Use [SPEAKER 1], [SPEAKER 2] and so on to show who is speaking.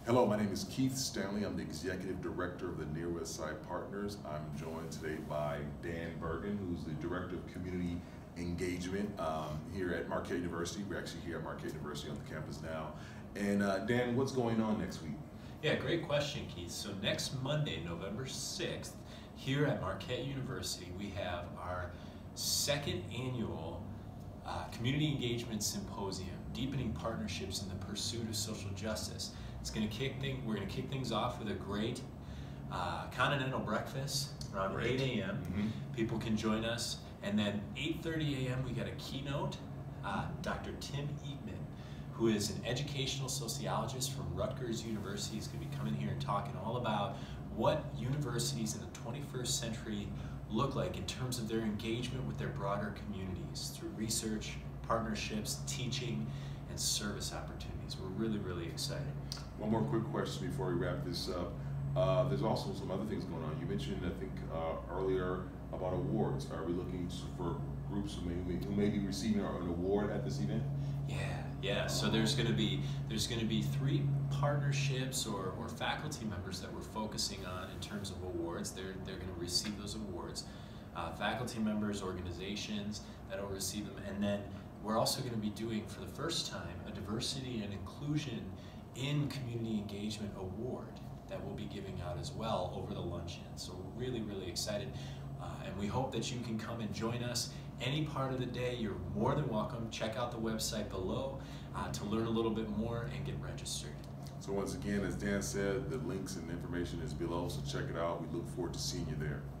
[SPEAKER 1] Hello, my name is Keith Stanley. I'm the Executive Director of the Near West Side Partners. I'm joined today by Dan Bergen, who's the Director of Community Engagement here at Marquette University. We're actually here at Marquette University on the campus now. And Dan, what's going on next week?
[SPEAKER 2] Yeah, great question, Keith. So next Monday, November 6th, here at Marquette University, we have our second annual Community Engagement Symposium, Deepening Partnerships in the Pursuit of Social Justice. We're going to kick things off with a great continental breakfast around 8 a.m. People can join us. And then 8:30 a.m. we got a keynote. Dr. Tim Eatman, who is an educational sociologist from Rutgers University, is going to be coming here and talking all about what universities in the 21st century look like in terms of their engagement with their broader communities through research, partnerships, teaching, and service opportunities. We're really, really excited.
[SPEAKER 1] One more quick question before we wrap this up. There's also some other things going on. You mentioned, I think, earlier about awards. Are we looking for groups who may be receiving an award at this event?
[SPEAKER 2] Yeah. So there's going to be 3 partnerships or faculty members that we're focusing on in terms of awards. They're going to receive those awards. Faculty members, organizations that will receive them, and then we're also going to be doing, for the first time, a diversity and inclusion in community engagement award that we'll be giving out as well over the luncheon. So we're really, really excited. And we hope that you can come and join us any part of the day. You're more than welcome. Check out the website below to learn a little bit more and get registered.
[SPEAKER 1] So once again, as Dan said, the links and information is below, so check it out. We look forward to seeing you there.